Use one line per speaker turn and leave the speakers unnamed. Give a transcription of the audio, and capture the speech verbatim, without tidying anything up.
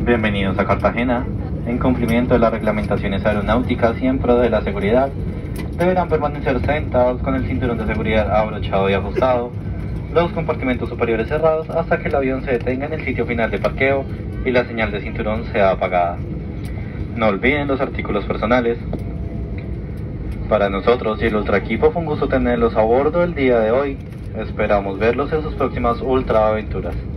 Bienvenidos a Cartagena. En cumplimiento de las reglamentaciones aeronáuticas y en pro de la seguridad, deberán permanecer sentados con el cinturón de seguridad abrochado y ajustado, los compartimentos superiores cerrados hasta que el avión se detenga en el sitio final de parqueo y la señal de cinturón sea apagada. No olviden los artículos personales. Para nosotros y el Ultra Equipo fue un gusto tenerlos a bordo el día de hoy. Esperamos verlos en sus próximas Ultra Aventuras.